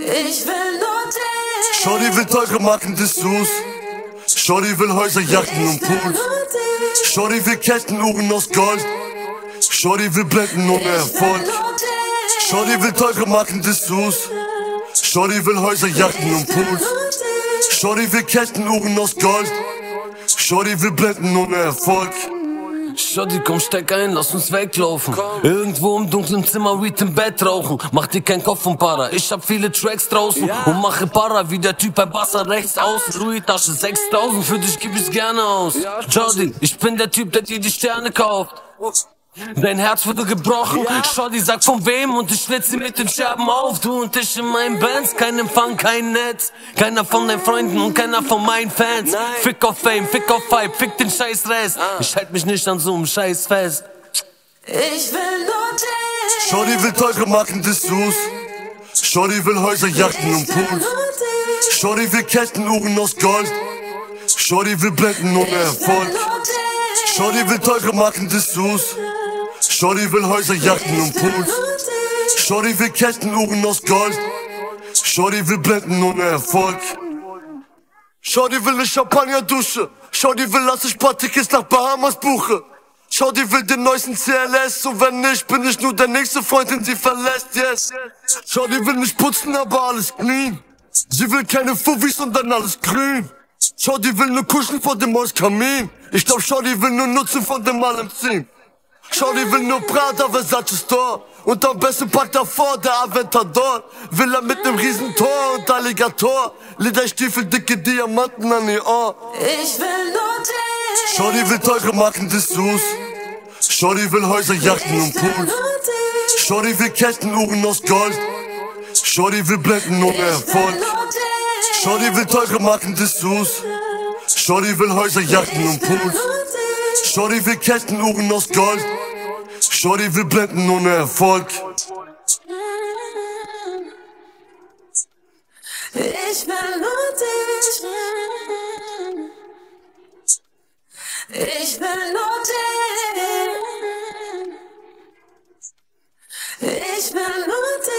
Ich will nur dich. Shorty will teure Marken Dessous. Shorty will Häuser, Yachten und Pools. Shorty will Ketten, Uhren aus Gold. Shorty will Blenden ohne Erfolg. Shorty will teure Marken Dessous. Shorty will Häuser, Yachten und Pools. Shorty will Ketten, Uhren aus Gold. Shorty will Blenden ohne Erfolg. Shorty, komm, steig ein, lass uns weglaufen. Irgendwo im dunklen Zimmer, Weed im Bett rauchen. Mach dir keinen Kopf und Para, ich hab viele Tracks draußen. Und mache Para, wie der Typ bei Bassa rechts außen. Louis-Tasche 6000, für dich geb ich's gerne aus. Shorty, ich bin der Typ, der dir die Sterne kauft. Dein Herz wurde gebrochen, Shorty sagt von wem und ich schlitz sie mit den Scherben auf. Du und ich in meinen Bands, kein Empfang, kein Netz. Keiner von deinen Freunden und keiner von meinen Fans. Fick auf Fame, fick auf Vibe, fick den scheiß Rest. Ich halt mich nicht an so einem Scheiß fest. Ich will nur dich. Shorty will teure Marken Dessous. Shorty will Häuser, Yachten und Pools. Shorty will Ketten, Uhren aus Gold. Shorty will Blenden ohne Erfolg. Shorty will teure Marken Dessous. Shorty will Häuser, Yachten und Pools. Shorty will Ketten, Uhren aus Gold. Shorty will Blenden ohne Erfolg. Shorty will ne Champagnerdusche. Shorty will, dass ich paar Tickets nach Bahamas buche. Shorty will den neuesten CLS und wenn nicht, bin ich nur der nächste Freund, den sie verlässt, yes. Shorty will nicht putzen, aber alles clean. Sie will keine Fuffis und dann alles grün. Shorty will nur kuscheln vor dem Hauskamin. Ich glaub, Shorty will nur Nutzen von dem Allem ziehen. Shorty will nur Prada, Versace Store. Und am besten packt davor der Aventador. Villa mit nem riesen Tor und Alligator. Lederstiefel, dicke Diamanten an ihr Ohr. Ich will nur dich. Shorty will teure Marken Dessous. Shorty will Häuser, Yachten und Pools. Shorty will Ketten, Uhren aus Gold. Shorty will Blenden ohne Erfolg. Shorty will teure Marken Dessous. Shorty will Häuser, Yachten und Pools. Shorty will Ketten, Uhren aus Gold. Shorty will Blenden ohne Erfolg. Ich will nur dich. Ich will nur dich. Ich will nur dich.